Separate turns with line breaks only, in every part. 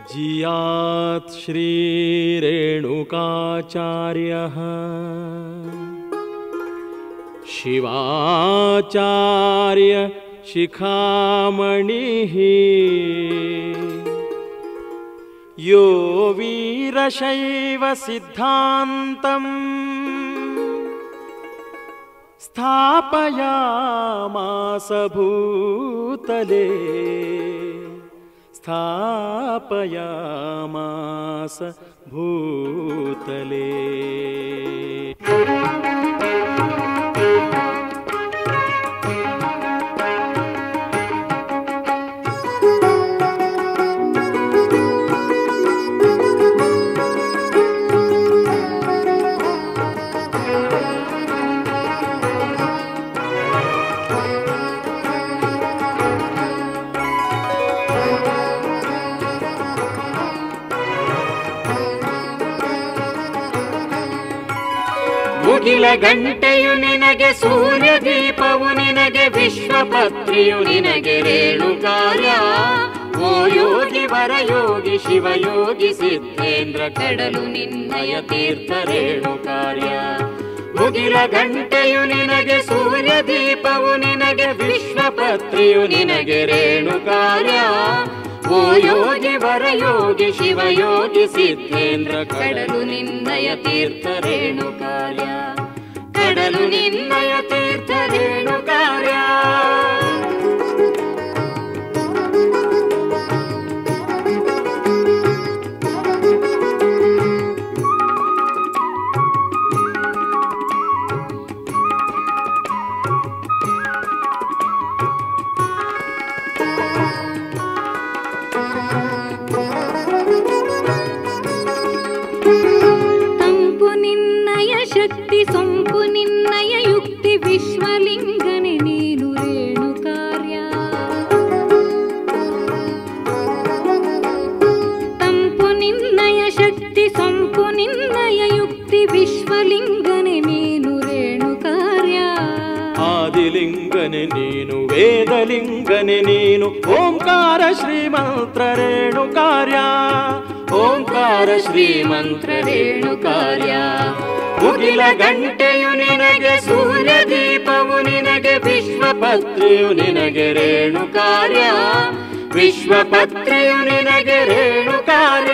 जियात् श्रीरेणुकाचार्यः शिवाचार्य शिखामणिः यो वीरशैव सिद्धान्तम् स्थापयामास भूतले स्थापयामास भूतले।
ಮುಗಿಲ ಗಂಟೆಯು ನಿನಗೆ ಸೂರ್ಯ ದೀಪವು ನಿನಗೆ ವಿಶ್ವಪತ್ರಿಯು ನಿನಗೆ ರೇಣುಕಾರ್ಯ ಓ ಯೋಗಿ ವರಯೋಗಿ ಶಿವಯೋಗಿ ಸಿದ್ಧೇಂದ್ರ ಕಡಲು ನಿನ್ನಯ ತೀರ್ಥ ರೇಣುಕಾರ್ಯ ಮುಗಿಲ ಗಂಟೆಯು ನಿನಗೆ ಸೂರ್ಯ ದೀಪವು ನಿನಗೆ ವಿಶ್ವಪತ್ರಿಯು ನಿನಗೆ ರೇಣುಕಾರ್ಯ ಓ ಯೋಗಿ ವರಯೋಗಿ ಶಿವಯೋಗಿ ಸಿದ್ಧೇಂದ್ರ ಕಡಲು ನಿನ್ನಯ ತೀರ್ಥ ರೇಣುಕಾರ್ಯ ಕಡಲು ನಿನ್ನಯ ತೀರ್ಥ ರೇಣುಕಾರ್ಯ।
ಶಕ್ತಿ ಸೊಂಪು ನಿನ್ನಯ ಯುಕ್ತಿ ವಿಶ್ವಲಿಂಗನೆ ನೀನು ರೇಣುಕಾರ್ಯ ತಂಪು ನಿನ್ನಯ ಶಕ್ತಿ ಸೊಂಪು ನಿನ್ನಯ ಯುಕ್ತಿ ವಿಶ್ವಲಿಂಗನೆ ನೀನು ರೇಣುಕಾರ್ಯ
ಆದಿಲಿಂಗನೆ ನೀನು ವೇದಲಿಂಗನೆ ನೀನು ಓಂಕಾರ ಶ್ರೀಮಂತ್ರ ರೇಣುಕಾರ್ಯ
ಓಂಕಾರ ಶ್ರೀಮಂತ್ರ ರೇಣುಕಾರ್ಯ ಮುಗಿಲ ಗಂಟೆಯು ನಿನಗೆ ಸೂರ್ಯ ದೀಪವು ನಿನಗೆ ವಿಶ್ವಪತ್ರಿಯು ನಿನಗೆ ರೇಣುಕಾರ್ಯ ವಿಶ್ವಪತ್ರಿಯು ನಿನಗೆ ರೇಣುಕಾರ್ಯ।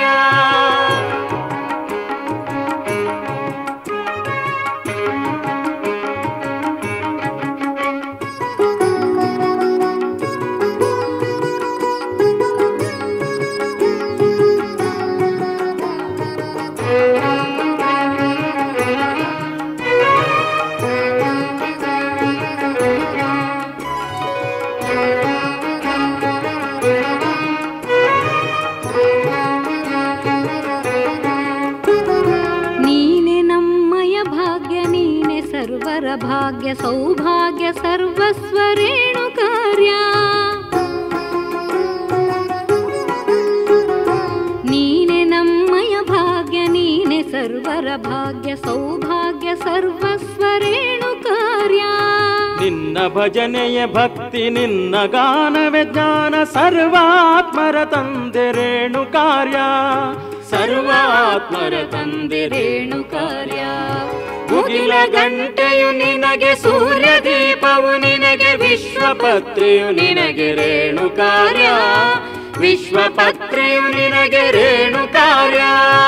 ಸರ್ವರ ಭಾಗ್ಯ ಸೌಭಾಗ್ಯ ಸರ್ವಸ್ವ ರೇಣುಕಾರ್ಯ ನೀನೆ ನಮ್ಮಯ ಭಾಗ್ಯ ನೀನೆ ಸರ್ವರ ಭಾಗ್ಯ ಸೌಭಾಗ್ಯ ಸರ್ವಸ್ವ ರೇಣುಕಾರ್ಯ
ನಿನ್ನ ಭಜನೆಯ ಭಕ್ತಿ ನಿನ್ನ ಗಾನವೇ ಜ್ಞಾನ ಸರ್ವಾತ್ಮರ ತಂದೆ ರೇಣುಕಾರ್ಯ
ಸರ್ವಾತ್ಮರ ತಂದೆ ರೇಣುಕಾರ್ಯ ಮುಗಿಲ ಗಂಟೆಯು ನಿನಗೆ ಸೂರ್ಯ ದೀಪವು ನಿನಗೆ ವಿಶ್ವಪತ್ರಿಯು ನಿನಗೆ ರೇಣುಕಾರ್ಯ ವಿಶ್ವಪತ್ರಿಯು ನಿನಗೆ ರೇಣುಕಾರ್ಯ।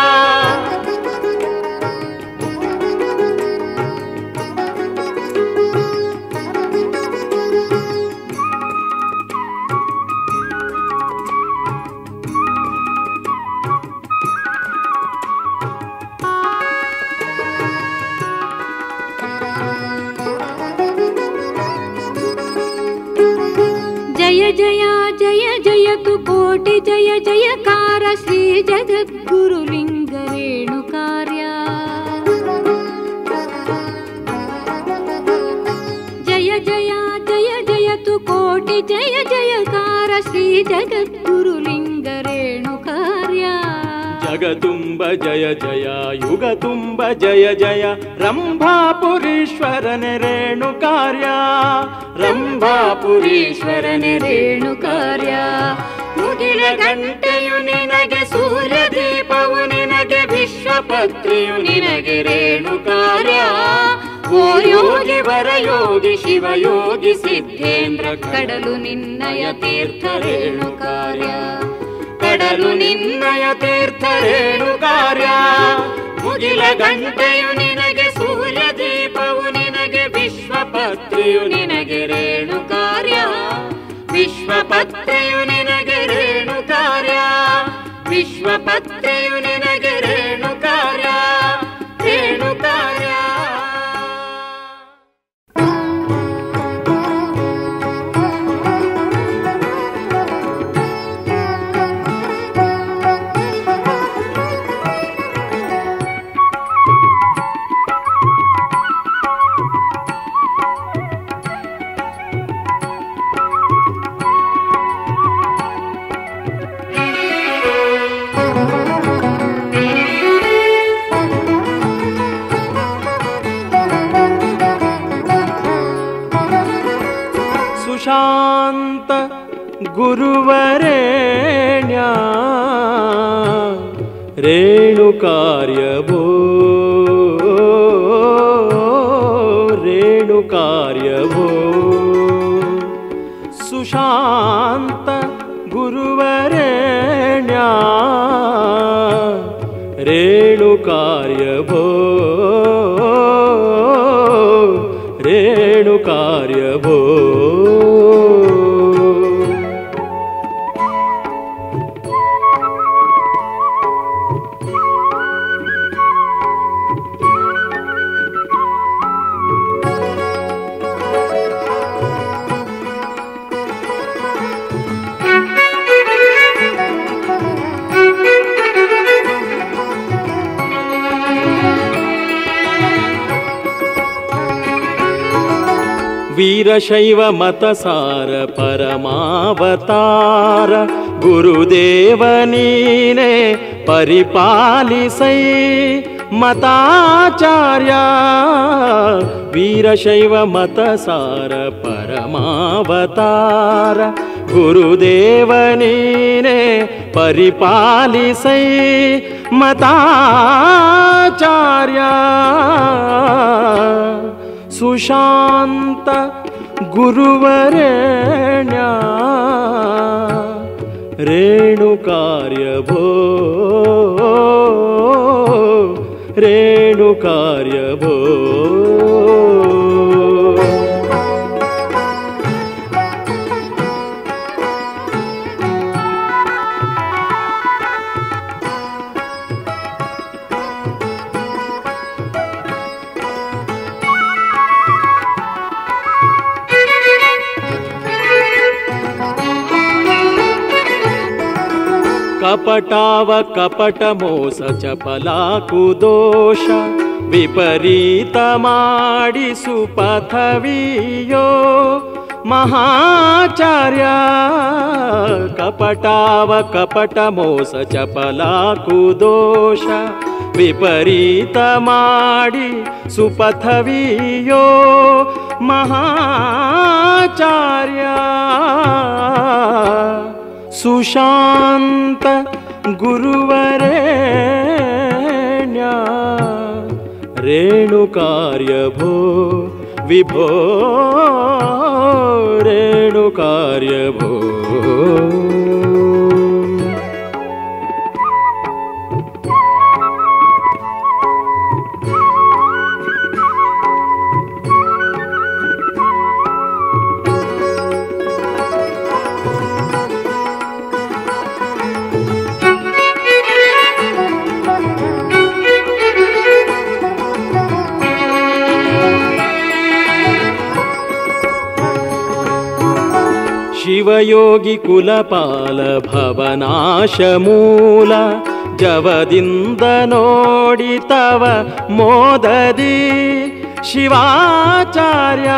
जय जय जय जयतु कोटि जय जयकार श्री जगद्गुरुलिंग रेणुकार्य जय जय जय जयतु कोटि जय जयकार श्री जगद्गुरुलिंग रेणुकार्य
जगतुंब जय जय युगतुंब जय जय ರಂಭಾಪುರೀಶ್ವರನೆ ರೇಣುಕಾರ್ಯ
ರಂಭಾಪುರೀಶ್ವರನೆ ರೇಣುಕಾರ್ಯ ಮುಗಿಲ ಗಂಟೆಯು ನಿನಗೆ ಸೂರ್ಯ ದೀಪವು ನಿನಗೆ ವಿಶ್ವಪತ್ರಿಯು ನಿನಗೆ ರೇಣುಕಾರ್ಯ ಓ ಯೋಗಿ ವರಯೋಗಿ ಶಿವಯೋಗಿ ಸಿದ್ಧೇಂದ್ರ ಕಡಲು ನಿನ್ನಯ ತೀರ್ಥ ರೇಣುಕಾರ್ಯ ಕಡಲು ನಿನ್ನಯ ತೀರ್ಥ ರೇಣುಕಾರ್ಯ ಮುಗಿಲ ಗಂಟೆಯು ನಿನಗೆ ಸೂರ್ಯ ದೀಪವು ನಿನಗೆ ವಿಶ್ವಪತ್ರಿಯು ನಿನಗೆ ರೇಣುಕಾರ್ಯ ವಿಶ್ವಪತ್ರಿಯು ನಿನಗೆ ರೇಣುಕಾರ್ಯ ವಿಶ್ವಪತ್ರಿಯು ನಿನಗೆ ರೇಣುಕಾರ್ಯ ರೇಣುಕಾರ್ಯ.
ಶಾಂತ ಗುರುವರೇಣ್ಯ ರೇಣುಕಾರ್ಯವೋ ರೇಣುಕಾರ್ಯವೋ ಸುಶಾಂತ ಗುರುವರೇಣ್ಯ ರೇಣುಕಾರ್ಯವೋ ರೇಣುಕಾರ್ಯವೋ ವೀರಶೈವ ಮತಸಾರ ಪರಮಾವತಾರ ಗುರುದೇವ ನೀನೇ ಪರಿಪಾಲಿಸೈ ಮತಾಚಾರ್ಯ ವೀರಶೈವ ಮತಸಾರ ಪರಮಾವತಾರ ಗುರುದೇವ ನೀನೇ ಪರಿಪಾಲಿಸೈ ಮತಾಚಾರ್ಯ ಸುಶಾಂತ ಗುರುವರೇಣ್ಯ ರೇಣುಕಾರ್ಯವೋ ರೇಣುಕಾರ್ಯವೋ ಕಪಟಾವ ಕಪಟ ಮೋಸ ಚಪಲಾಕು ದೋಷ ವಿಪರೀತ ಮಾಡಿಸು ಪಥವಿಯೋ ಮಹಾಚಾರ್ಯ ಕಪಟಾವ ಕಪಟ ಮೋಸ ಚಪಲಾಕು ದೋಷ ವಿಪರೀತ ಮಾಡಿ ಸುಪಥವಿಯೋ ಮಹಾಚಾರ್ಯ ಸುಶಾಂತ ಗುರುವರೇಣ್ಯ ರೇಣುಕಾರ್ಯವೋ ವಿಭೋ ರೇಣುಕಾರ್ಯವೋ ಶಿವಯೋಗಿ ಕುಲಪಾಲ ಭವನಾಶ ಮೂಲ ಜವದಿಂದ ನೋಡಿ ತವ ಮೋದದಿ ಶಿವಾಚಾರ್ಯ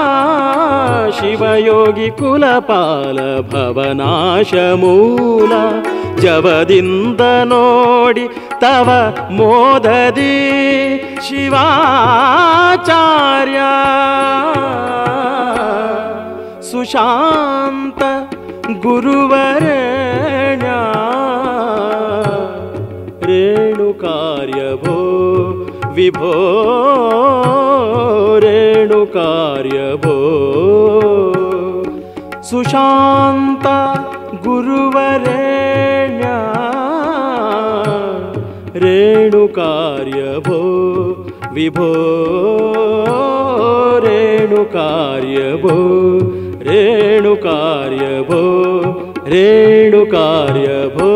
ಶಿವಯೋಗಿ ಕುಲಪಾಲ ಭವನಾಶ ಮೂಲ ಜವದಿಂದ ನೋಡಿ ತವ ಮೋದದಿ ಶಿವಾಚಾರ್ಯ ಸುಶಾಂತ ಗುರುವರೇಣ್ಯ ರೇಣುಕಾರ್ಯ ಭೋ ವಿಭೋ ರೇಣುಕಾರ್ಯ ಭೋ ಸುಶಾಂತ ಗುರುವರೇಣ್ಯ ರೇಣುಕಾರ್ಯ ಭೋ ವಿಭೋ ರೇಣುಕಾರ್ಯ ಭೋ ರೇಣುಕಾರ್ಯ ಭೋ ರೇಣುಕಾರ್ಯ ಭೋ.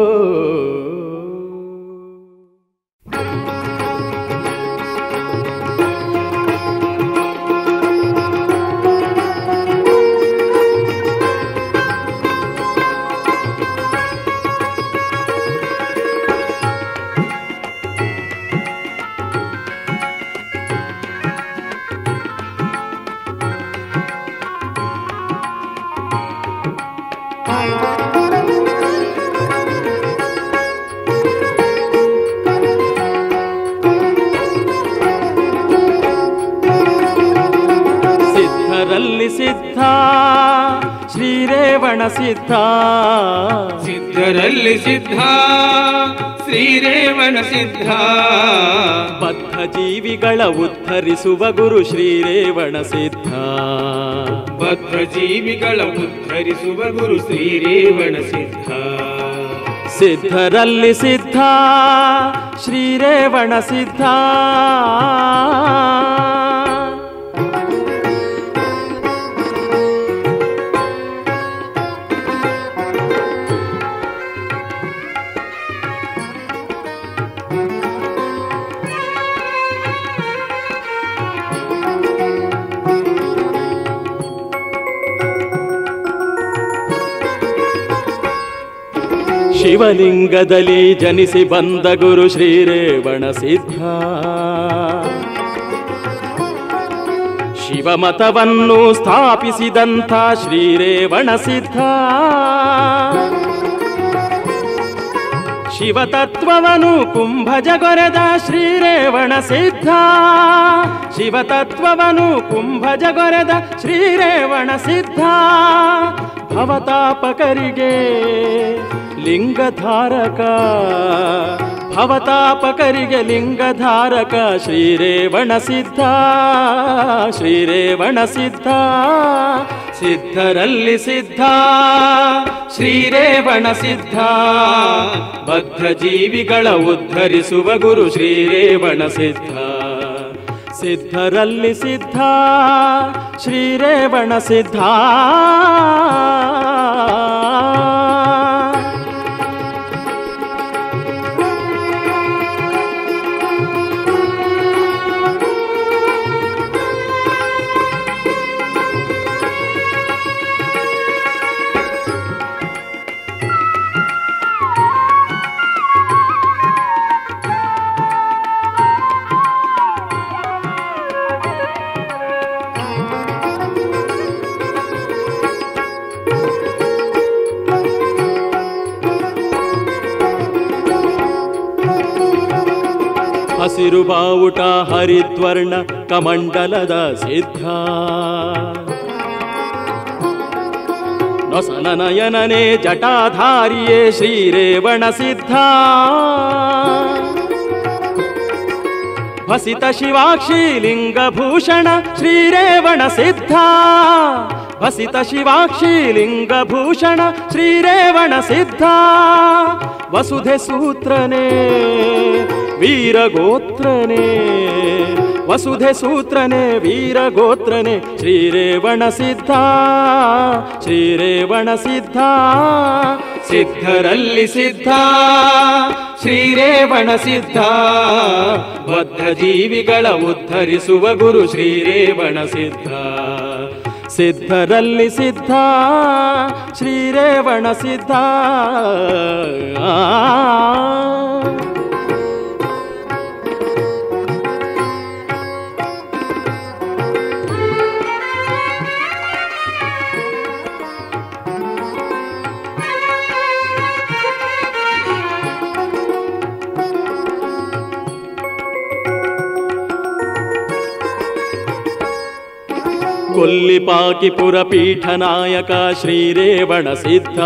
ಸಿದ್ಧ ಶ್ರೀರೇವಣ ಸಿದ್ಧ
ಸಿದ್ಧರಲ್ಲಿ ಸಿದ್ಧ ಶ್ರೀರೇವಣ ಸಿದ್ಧ
ಬದ್ಧ ಜೀವಿಗಳ ಉದ್ಧರಿಸುವ ಗುರು ಶ್ರೀರೇವಣ ಸಿದ್ಧ
ಬದ್ಧ ಜೀವಿಗಳ ಉದ್ಧರಿಸುವ ಗುರು ಶ್ರೀರೇವಣ ಸಿದ್ಧ
ಸಿದ್ಧರಲ್ಲಿ ಸಿದ್ಧ ಶ್ರೀರೇವಣ ಸಿದ್ಧ ಶಿವಲಿಂಗದಲ್ಲಿ ಜನಿಸಿ ಬಂದ ಗುರು ಶ್ರೀರೇವಣ ಸಿದ್ಧ ಶಿವಮತವನ್ನು ಸ್ಥಾಪಿಸಿದಂಥ ಶ್ರೀರೇವಣ ಸಿದ್ಧ ಶಿವತತ್ವವನ್ನು ಕುಂಭಜಗೊರೆದ ಶ್ರೀರೇವಣ ಸಿದ್ಧ ಶಿವತತ್ವವನ್ನು ಕುಂಭಜಗೊರೆದ ಶ್ರೀರೇವಣ ಸಿದ್ಧ ಭವತಾಪಕರಿಗೆ ಲಿಂಗಧಾರಕ ಭವತಾಪಕರಿಗೆ ಲಿಂಗಧಾರಕ ಶ್ರೀರೇವಣ ಸಿದ್ಧ ಶ್ರೀರೇವಣ ಸಿದ್ಧ ಸಿದ್ಧರಲ್ಲಿ ಸಿದ್ಧ ಶ್ರೀರೇವಣ ಸಿದ್ಧ ಬದ್ಧ ಜೀವಿಗಳ ಉದ್ಧರಿಸುವ ಗುರು ಶ್ರೀರೇವಣ ಸಿದ್ಧ ಸಿದ್ಧರಲ್ಲಿ ಸಿದ್ಧ ಶ್ರೀರೇವಣ ಸಿದ್ಧ ಹಸಿರು ಬಾವುಟ ಹರಿದ್ವರ್ಣ ಕಮಂಡಲದ ಸಿದ್ಧ ನೊಸನನಯನನೇ ಜಟಾಧಾರಿಯೇ ಶ್ರೀರೇವಣ ಸಿದ್ಧ ಭಸಿತ ಶಿವಾಕ್ಷಿ ಲಿಂಗಭೂಷಣ ಶ್ರೀರೇವಣ ಸಿದ್ಧ ಭಸಿತ ಶಿವಾಕ್ಷಿ ಲಿಂಗಭೂಷಣ ಶ್ರೀರೇವಣ ಸಿದ್ಧ ವಸುಧೆ ಸೂತ್ರನೇ ವೀರಗೋತ್ರನೇ ವಸುಧೆ ಸೂತ್ರನೇ ವೀರಗೋತ್ರನೇ ಶ್ರೀರೇವಣ ಸಿದ್ಧ ಶ್ರೀರೇವಣ ಸಿದ್ಧ ಸಿದ್ಧರಲ್ಲಿ ಸಿದ್ಧ ಶ್ರೀರೇವಣ ಸಿದ್ಧ ಬದ್ಧ ಜೀವಿಗಳ ಉದ್ಧರಿಸುವ ಗುರು ಶ್ರೀರೇವಣ ಸಿದ್ಧ ಸಿದ್ಧರಲ್ಲಿ ಸಿದ್ಧ ಶ್ರೀರೇವಣ ಸಿದ್ಧ ಕೊಲ್ಲಿಪಾಕಿಪುರ ಪೀಠನಾಯಕ ಶ್ರೀರೇವಣ ಸಿದ್ಧ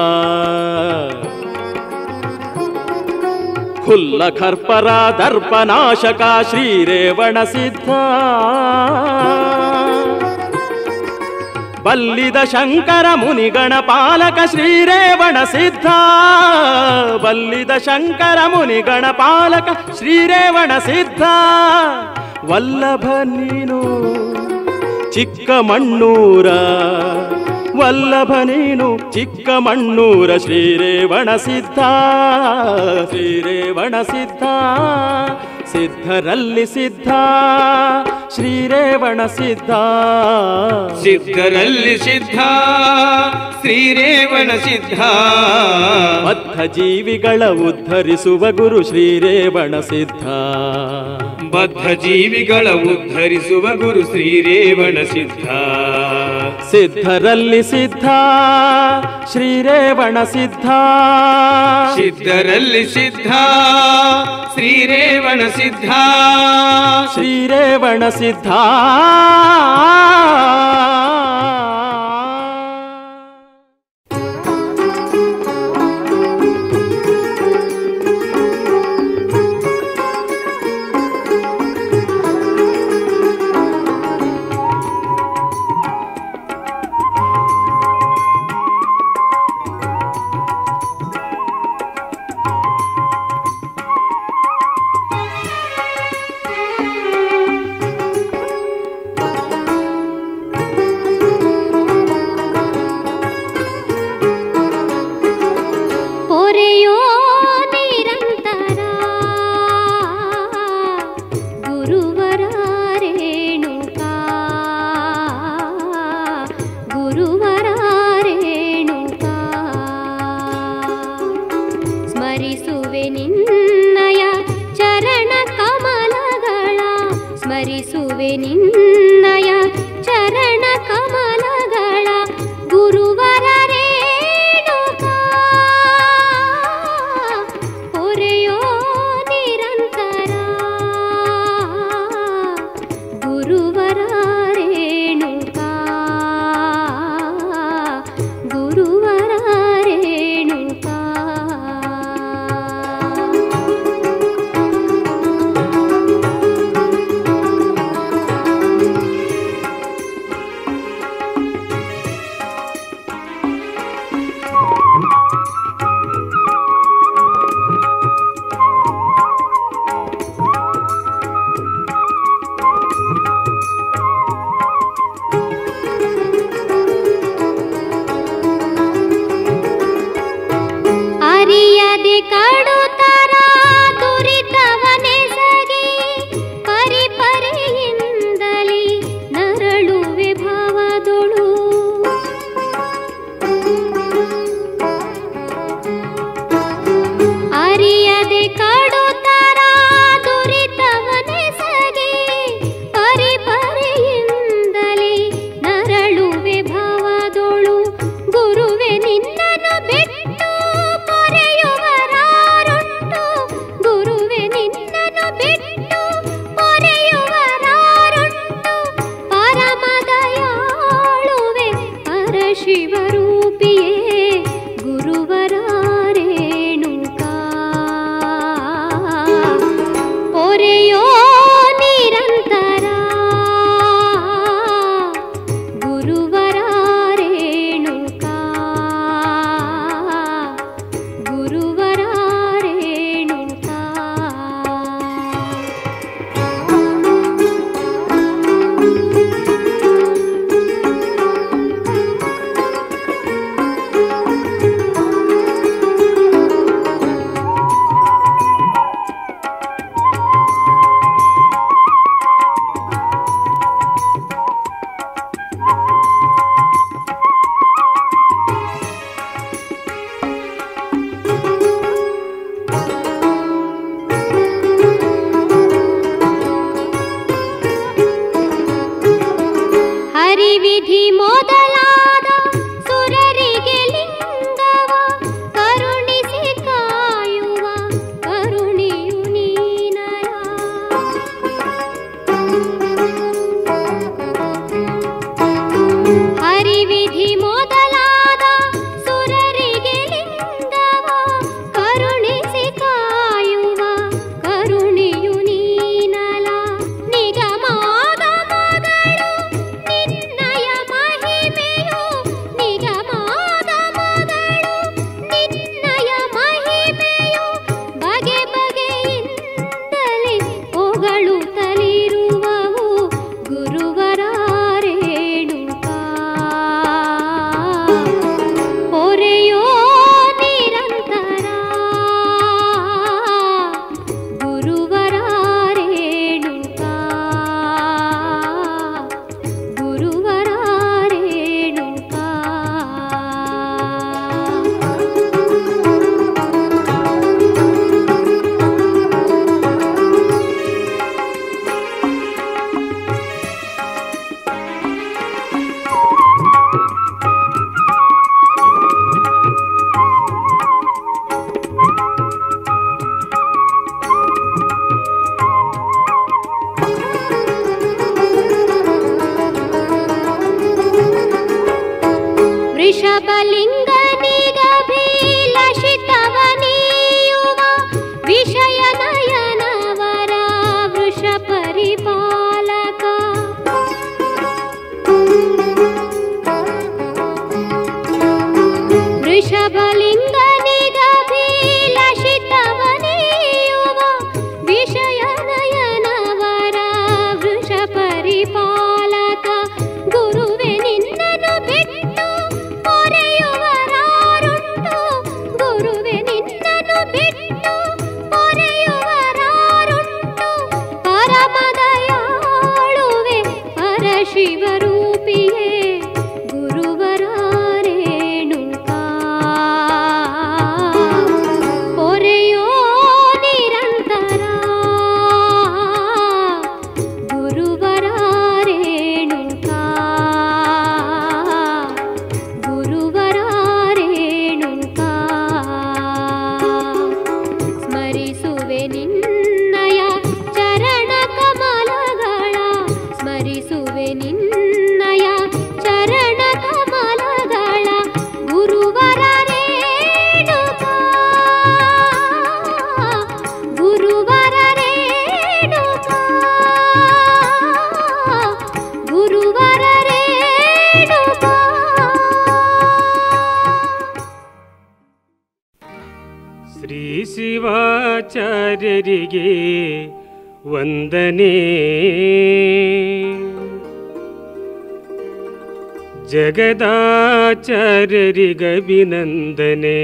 ಹುಲ್ಲ ಖರ್ಪರ ದರ್ಪನಾಶಕ ಶ್ರೀರೇವಣ ಸಿದ್ಧ ಬಲ್ಲಿದ ಶಂಕರ ಮುನಿಗಣ ಪಾಲಕ ಶ್ರೀರೇವಣ ಸಿದ್ಧ ಬಲ್ಲಿದ ಶಂಕರ ಮುನಿಗಣ ಪಾಲಕ ಶ್ರೀರೇವಣ ಸಿದ್ಧ ವಲ್ಲಭ ನೀನು ಚಿಕ್ಕಮಣ್ಣೂರ ವಲ್ಲಭ ನೀನು ಚಿಕ್ಕಮಣ್ಣೂರ ಶ್ರೀರೇವಣ ಸಿದ್ಧ ಶ್ರೀರೇವಣ ಸಿದ್ಧ ಸಿದ್ಧರಲ್ಲಿ ಸಿದ್ಧ ಶ್ರೀರೇವಣ ಸಿದ್ಧ
ಸಿದ್ಧರಲ್ಲಿ ಸಿದ್ಧ ಶ್ರೀರೇವಣ ಸಿದ್ಧ
ಬದ್ಧ ಜೀವಿಗಳ ಉದ್ಧರಿಸುವ ಗುರು ಶ್ರೀರೇವಣ ಸಿದ್ಧ
ಬದ್ಧ ಜೀವಿಗಳ ಉದ್ಧರಿಸುವ ಗುರು ಶ್ರೀರೇವಣ ಸಿದ್ಧ
ಸಿದ್ಧರಲ್ಲಿ ಸಿದ್ಧ ಶ್ರೀರೇವಣ ಸಿದ್ಧ
ಸಿದ್ಧರಲ್ಲಿ ಸಿದ್ಧ ಶ್ರೀರೇವಣ ಸಿದ್ಧ
ಶ್ರೀರೇವಣ ಸಿದ್ಧ
ವೃಷಭಲಿಂಗನಿಗಭಿಲಷಿತವನೀಯುವ ವಿಷಯ ನಯನವರ ವೃಷ ಪರಿಪಾಲಕ ವೃಷಭಲಿಂಗನಿಗಭಿಲಷಿತವನೀಯುವ ವಿಷಯ ನಯನವರ ವೃಷ ಪರಿಪಾಲಕ ಗುರುವೆ ನಿನ್ನನು ಬಿಟ್ಟು ಪೊರೆಯುವರಾರುಂಟು ಗುರುವೆ ನಿನ್ನನು ಬಿಟ್ಟು ಪೊರೆಯುವರಾರುಂಟು ಪರಮದಯಾಳುವೆ ಪರಶಿವರೂಪಿಯೇ ಗುರುವರ ರೇಣುಕಾ ಪೊರೆಯೋ ನಿರಂತರ ಗುರುವರ ರೇಣುಕಾ ಗುರುವರ ರೇಣುಕಾ ಸ್ಮರಿಸುವೆ ನಿನ್ನಯ ಚರಣ ಕಮಲಗಳ ಸ್ಮರಿಸುವೆ ನಿನ್ನಯ ಚರಣ ಕಮಲಗಳ ಗುರುವರ ರೇಣುಕಾ ಗುರುವರ ರೇಣುಕಾ ಗುರುವರ ರೇಣುಕಾ.
ಶ್ರೀ ಶಿವಾಚಾರ್ಯರಿಗೆ ವಂದನೆ ಜಗದಾಚಾರ್ಯರಿಗಭಿನಂದನೆ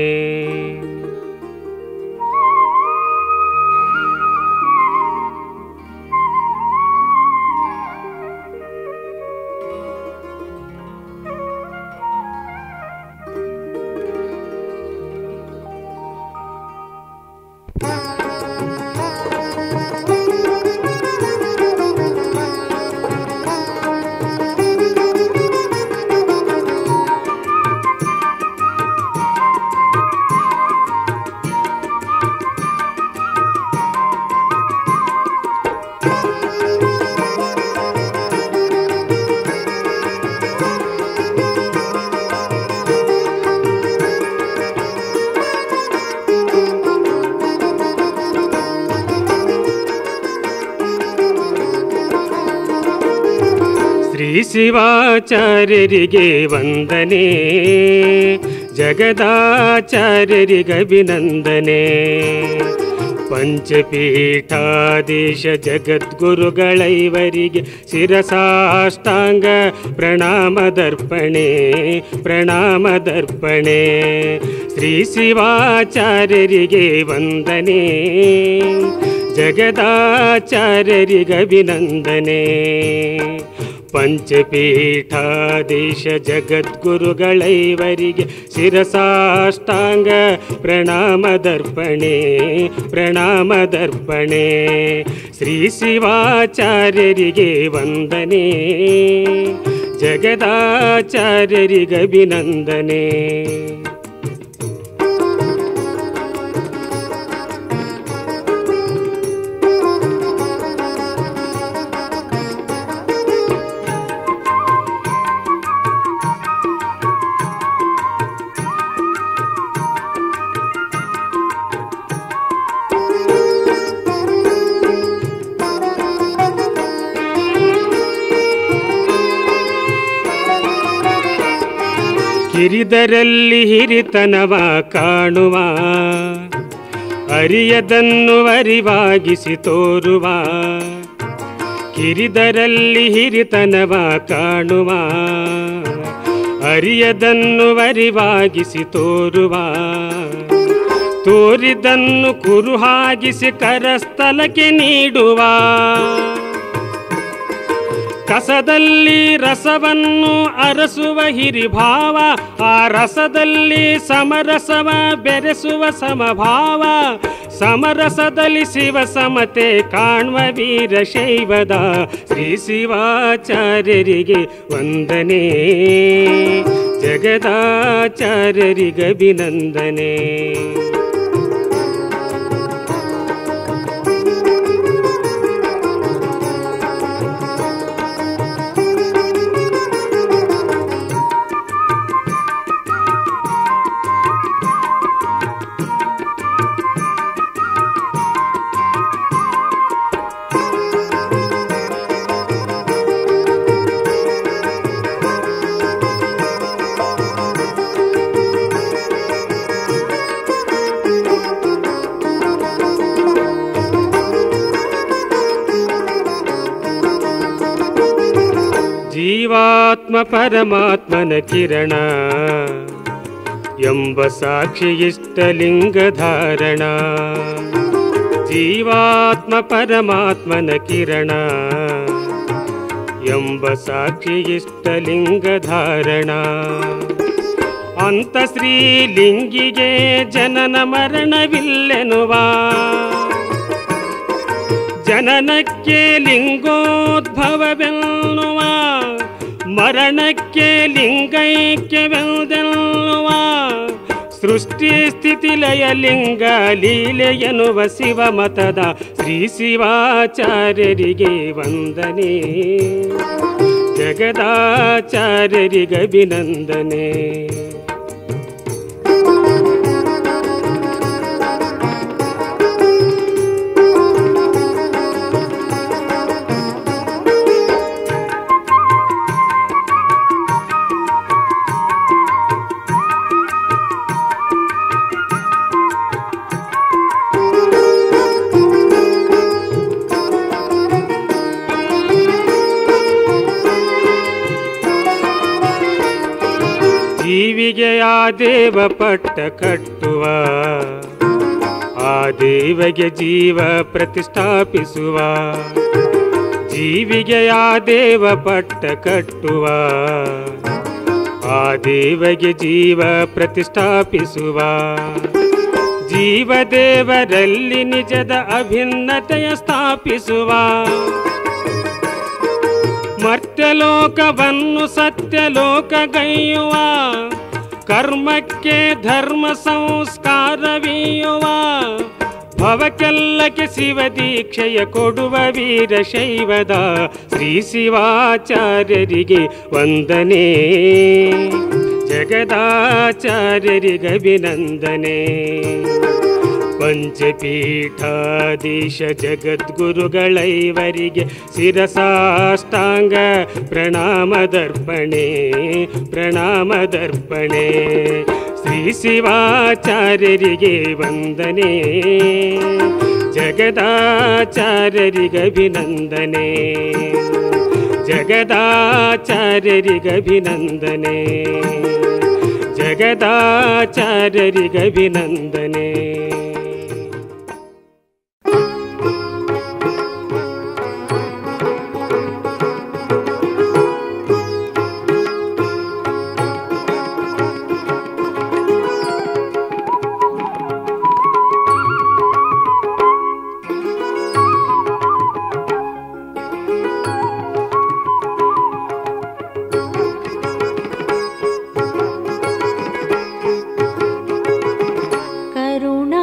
ಶ್ರೀ ಶಿವಾಚಾರ್ಯರಿಗೆ ವಂದನೆ ಜಗದಾಚಾರ್ಯರಿಗಭಿನಂದನೆ ಪಂಚಪೀಠಾಧೀಶ ಜಗದ್ಗುರುಗಳೈವರಿಗೆ ಶಿರಸಾಷ್ಟಾಂಗ ಪ್ರಣಾಮದರ್ಪಣೆ ಪ್ರಣಾಮದರ್ಪಣೆ ಶ್ರೀ ಶಿವಾಚಾರ್ಯರಿಗೆ ವಂದನೆ ಜಗದಾಚಾರ್ಯರಿಗಭಿನಂದನೆ ಪಂಚಪೀಠಾಧೀಶ ಜಗದ್ಗುರುಗಳೈವರಿಗೆ ಶಿರಸಾಷ್ಟಾಂಗ ಪ್ರಣಾಮದರ್ಪಣೆ ಪ್ರಣಾಮದರ್ಪಣೆ ಶ್ರೀ ಶಿವಾಚಾರ್ಯರಿಗೆ ವಂದನೆ ಜಗದಾಚಾರ್ಯರಿಗಭಿನಂದನೆ ಕಿರಿದರಲ್ಲಿ ಹಿರಿತನವ ಕಾಣುವ ಅರಿಯದನ್ನು ಅರಿವಾಗಿಸಿ ತೋರುವ ಕಿರಿದರಲ್ಲಿ ಹಿರಿತನವ ಕಾಣುವ ಅರಿಯದನ್ನು ಅರಿವಾಗಿಸಿ ತೋರುವ ತೋರಿದನ್ನು ಕುರುಹಾಗಿಸಿ ಕರಸ್ಥಲಕ್ಕೆ ನೀಡುವ ಕಸದಲ್ಲಿ ರಸವನ್ನು ಅರಸುವ ಹಿರಿಭಾವ ಆ ರಸದಲ್ಲಿ ಸಮರಸವ ಬೆರೆಸುವ ಸಮಭಾವ ಸಮರಸದಲ್ಲಿ ಶಿವ ಸಮತೆ ಕಾಣುವ ವೀರಶೈವದ ಶ್ರೀ ಶಿವಾಚಾರ್ಯರಿಗೆ ವಂದನೆ ಜಗದಾಚಾರ್ಯರಿಗಭಿನಂದನೆ ಜೀವಾತ್ಮ ಪರಮಾತ್ಮನ ಕಿರಣ ಎಂಬ ಸಾಕ್ಷಿ ಇಷ್ಟಲಿಂಗ ಧಾರಣ. ಜೀವಾತ್ಮ ಪರಮಾತ್ಮನ ಕಿರಣ ಎಂಬ ಸಾಕ್ಷಿ ಇಷ್ಟಲಿಂಗ ಧಾರಣ. ಅಂತ ಶ್ರೀಲಿಂಗಿಗೆ ಜನನ ಮರಣವಿಲ್ಲೆನುವ, ಜನನಕ್ಕೆ ಲಿಂಗೋದ್ಭವವೆನ್ನುವ, ಮರಣಕ್ಕೆ ಲಿಂಗೈಕ್ಯವೆಂದೆನ್ನುವ, ಸೃಷ್ಟಿ ಸ್ಥಿತಿ ಲಯ ಲಿಂಗ ಲೀಲೆ ಎನ್ನುವ ಶಿವಮತದ ಶ್ರೀ ಶಿವಾಚಾರ್ಯರಿಗೆ ವಂದನೆ. ಜಗದಾಚಾರ್ಯರಿಗೆ ಅಭಿನಂದನೆ. ಜೀವಿಗೆ ಆ ದೇವ ಪಟ್ಟ ಕಟ್ಟುವ, ಆ ದೇವಗೆ ಜೀವ ಪ್ರತಿಷ್ಠಾಪಿಸುವ. ಜೀವಿಗೆ ಆ ದೇವ ಪಟ್ಟ ಕಟ್ಟುವ, ಆ ದೇವಗೆ ಜೀವ ಪ್ರತಿಷ್ಠಾಪಿಸುವ. ಜೀವದೇವರಲ್ಲಿ ನಿಜದ ಅಭಿನ್ನತೆಯ ಸ್ಥಾಪಿಸುವ. ಮರ್ತ್ಯಲೋಕವನ್ನು ಸತ್ಯಲೋಕಗೈಯುವ, ಕರ್ಮಕ್ಕೆ ಧರ್ಮ ಸಂಸ್ಕಾರವೀಯುವ. ಭವಕ್ಕೆಲ್ಲಕ್ಕೆ ಶಿವ ದೀಕ್ಷೆಯ ಕೊಡುವ ವೀರಶೈವದ ಶ್ರೀ ಶಿವಾಚಾರ್ಯರಿಗೆ ವಂದನೆ. ಜಗದಾಚಾರ್ಯರಿಗೆ ಅಭಿನಂದನೆ. ಪಂಚಪೀಠಾಧೀಶ ಜಗದ್ಗುರುಗಳೈವರಿಗೆ ಶಿರಸಾಷ್ಟಾಂಗ ಪ್ರಣಾಮದರ್ಪಣೆ, ಪ್ರಣಾಮದರ್ಪಣೆ. ಶ್ರೀ ಶಿವಾಚಾರ್ಯರಿಗೆ ವಂದನೆ. ಜಗದಾಚಾರ್ಯರಿಗೆ ಅಭಿನಂದನೆ. ಜಗದಾಚಾರ್ಯರಿಗೆ ಅಭಿನಂದನೆ. ಜಗದಾಚಾರ್ಯರಿಗೆ ಅಭಿನಂದನೆ.
ಕರುಣಾ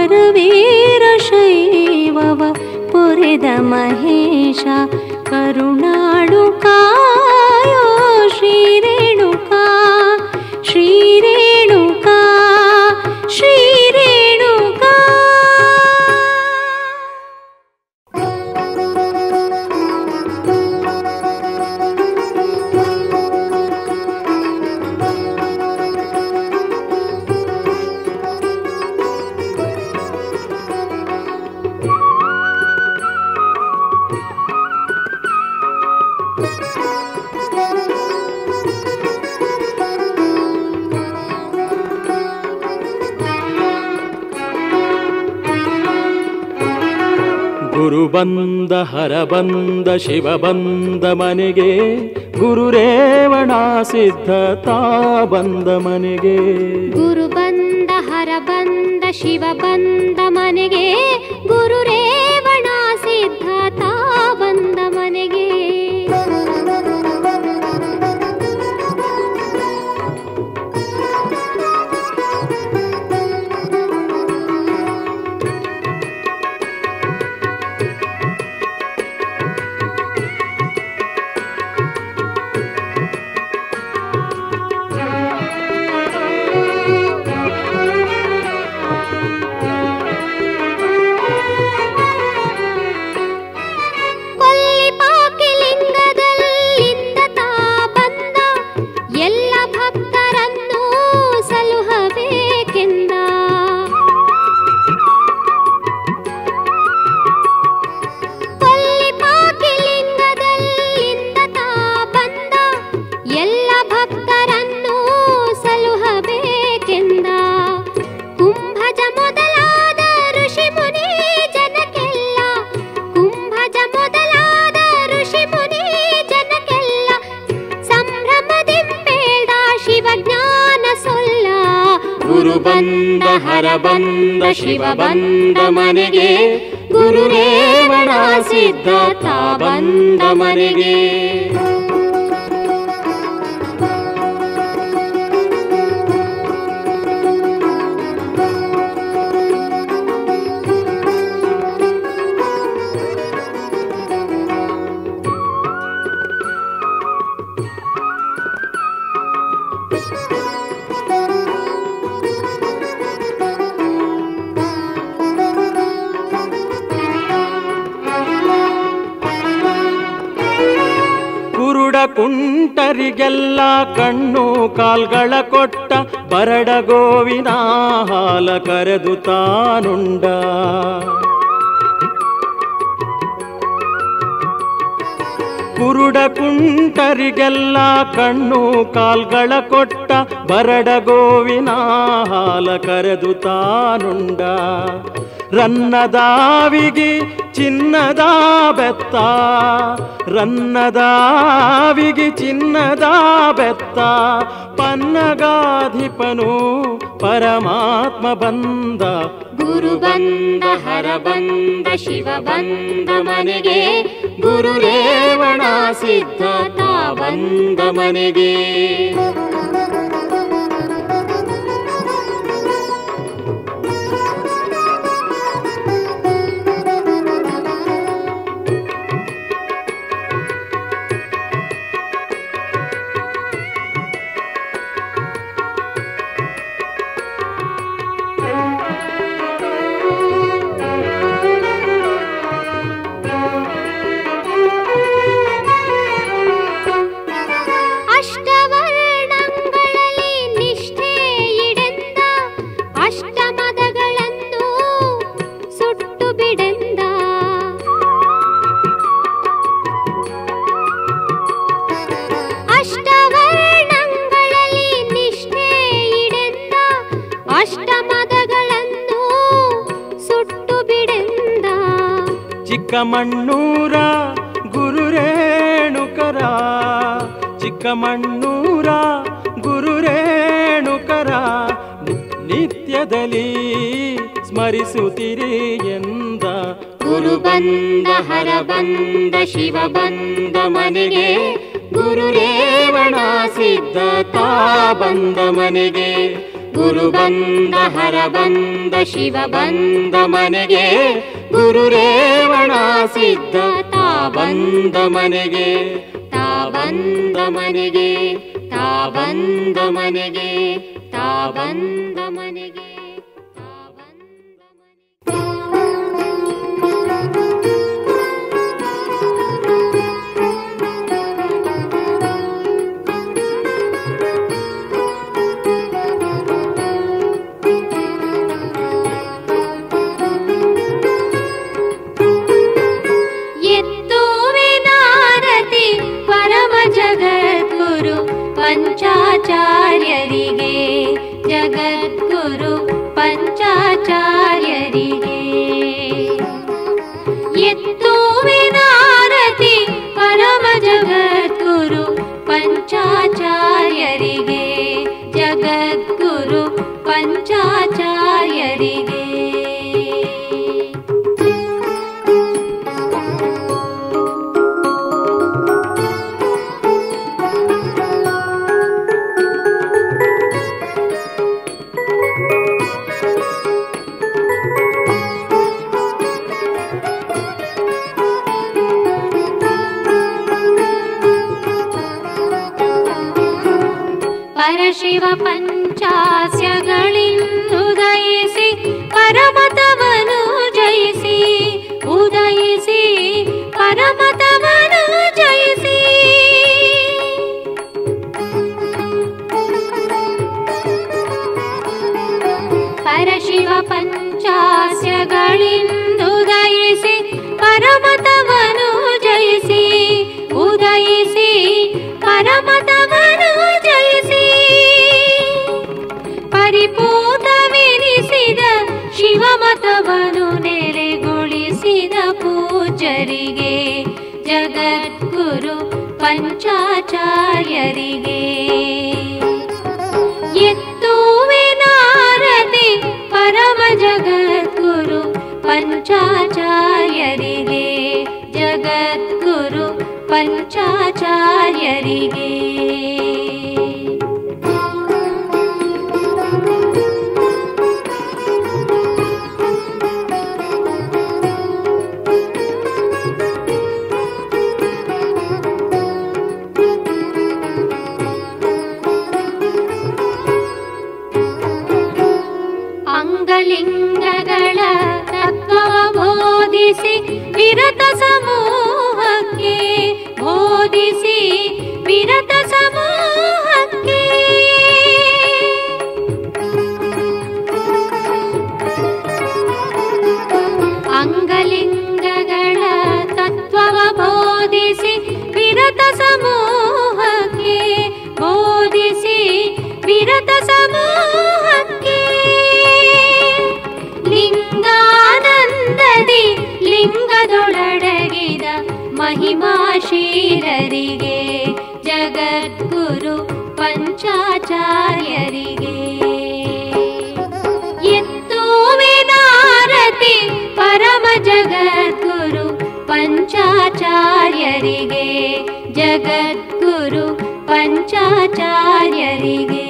ವರವೀರ ಶೈವವ ಪೊರೆದ ಮಹೇಶ ಕರುಣಾಳು ಕಾಯೋ ಶ್ರೀರೇಣುಕಾ ಶ್ರೀರೇಣುಕಾ ಶ್ರೀರೇಣುಕಾ.
ಗುರು ಬಂದ ಹರ ಬಂದ ಶಿವ ಬಂದ ಮನೆಗೆ ಗುರು ರೇವಣ ಸಿದ್ಧತಾ ಬಂದ ಮನೆಗೆ.
ಗುರು ಬಂದ ಹರ ಬಂದ ಶಿವ ಬಂದ ಮನೆಗೆ ಗುರು ರೇವಣ ಸಿದ್ಧತಾ ಬಂದ ಮನೆಗೆ.
ಬಂದ ಹರ ಬಂದ ಶಿವ ಬಂದ ಮನೆಗೆ ಗುರು ರೇವಣ ಸಿದ್ಧತಾ ಬಂದ ಮನೆಗೆ.
ಕುಂಟರಿಗೆಲ್ಲ ಕಣ್ಣು ಕಾಲ್ಗಳ ಕೊಟ್ಟ ಬರಡ ಗೋವಿನ ಹಾಲ ಕರೆದು ತಾನುಂಡ. ಕುರುಡ ಕುಂಟರಿಗೆಲ್ಲ ಕಣ್ಣು ಕಾಲ್ಗಳ ಕೊಟ್ಟ ಬರಡ ಗೋವಿನ ಹಾಲ ಕರೆದು ತಾನುಂಡ. ರನ್ನದಾವಿಗೆ ಚಿನ್ನದ ಬೆತ್ತ ರನ್ನದಾವಿಗೆ ಚಿನ್ನದ ಬೆತ್ತ ಪನ್ನಗಾಧಿಪನು ಪರಮಾತ್ಮ ಬಂದ.
ಗುರು ಬಂದ ಹರ ಬಂದ ಶಿವ ಬಂದ ಮನೆಗೆ ಗುರು ರೇವಣ ಸಿದ್ಧತಾ ಬಂದ ಮನೆಗೆ.
ಚಿಕ್ಕಮಣ್ಣೂರ ಗುರು ರೇಣುಕರ ಚಿಕ್ಕಮಣ್ಣೂರ ಗುರು ರೇಣುಕರ ನಿತ್ಯದಲ್ಲಿ ಸ್ಮರಿಸುತ್ತಿರಿ ಎಂದ.
ಗುರು ಬಂದ ಹರ ಬಂದ ಶಿವ ಬಂದ ಮನೆಗೆ ಗುರು ರೇವಣ ಸಿದ್ಧತಾ ಬಂದ ಮನೆಗೆ ಗುರು ಬಂದ ಹರ ಬಂದ ಶಿವ ಬಂದ ಮನೆಗೆ ಗುರು ರೇವಣ ಸಿದ್ಧ ತಾ ಬಂದ ಮನೆಗೆ ತಾ ಬಂದ ಮನೆಗೆ ತಾ ಬಂದ ಮನೆಗೆ ತಾ ಬಂದ ಮನೆಗೆ
ಪಂಚಾಚಾರ್ಯರಿಗೆ ಜಗದ್ಗುರು ಪಂಚಾಚಾರ್ಯರಿಗೆ ಎತ್ತುವಿನಾರತಿ ಪರಮ ಜಗದ್ಗುರು ಪಂಚಾಚಾರ್ಯರಿಗೆ ಜಗದ್ಗುರು ಪಂಚಾಚಾರ್ಯರಿಗೆ ಪರಶಿವ ಪಂಚಾಸ್ಯಗಳಿಂದುದಯಿಸಿ ಪರಮತವನು ಜಯಿಸಿ ಉದಯಿಸಿ ಪರಮತವನು ಜಯಿಸಿ ಪರಶಿವ ಪಂಚಾಸ್ಯಗಳಿಂದುದಯಿಸಿ ಪರಮತವನು ಜಯಿಸಿ ಉದಯಿಸಿ ಪರಮತವನು ಜಯಿಸಿ ಪರಿಪೂತವೆನಿಸಿದ ಶಿವಮತವನು ನೆಲೆಗೊಳಿಸಿದ ಪೂಜ್ಯರಿಗೆ ಜಗದ್ಗುರು ಪಂಚಾಚಾರ್ಯರಿಗೆ ಎತ್ತುವಿನಾರತಿ ಪರಮ ಜಗದ್ಗುರು ಪಂಚಾಚಾರ್ಯರಿಗೆ ಜಗದ್ಗುರು ಪಂಚಾಚಾರ್ಯರಿಗೆ ಅಂಗಲಿಂಗಗಳ ತತ್ವವ ಬೋಧಿಸಿ ವಿರತ ಸಮೂಹಕ್ಕೆ ಬೋಧಿಸಿ ವಿರತ ಸಮೂಹಕ್ಕೆ ಅಂಗಲಿಂಗಗಳ ತತ್ವವ ಬೋಧಿಸಿ ವಿರತ ಸಮೂಹಕ್ಕೆ ಬೋಧಿಸಿ ವಿರತ ಸಮೂಹಕ್ಕೆ ಲಿಂಗಾನಂದದಿ ಲಿಂಗದೊಳಡಗಿದ ಮಹಿಮಾಶೀಲರಿಗೆ ಜಗದ್ಗುರು ಪಂಚಾಚಾರ್ಯರಿಗೆ ಎತ್ತುವಿನಾರತಿ ಪರಮ ಜಗದ್ಗುರು ಪಂಚಾಚಾರ್ಯರಿಗೆ ಜಗದ್ಗುರು ಪಂಚಾಚಾರ್ಯರಿಗೆ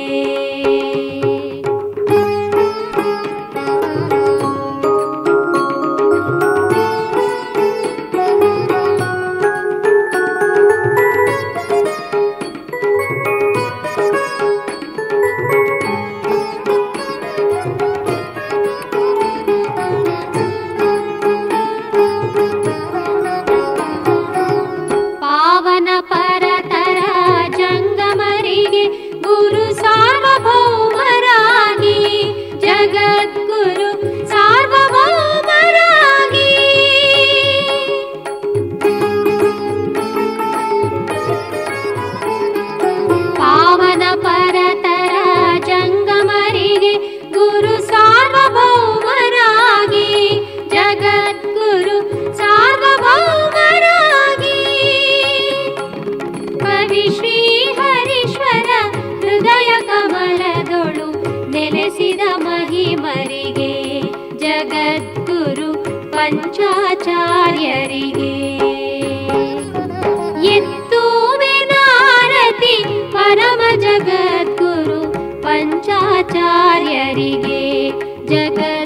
ಮಹಿಮರಿಗೆ ಜಗದ್ಗುರು ಪಂಚಾಚಾರ್ಯರಿಗೆ ಎತ್ತುವಿನಾರತಿ ಪರಮ ಜಗದ್ಗುರು ಪಂಚಾಚಾರ್ಯ ಮಹಿಮರಿಗೆ ಜಗದ್ಗುರು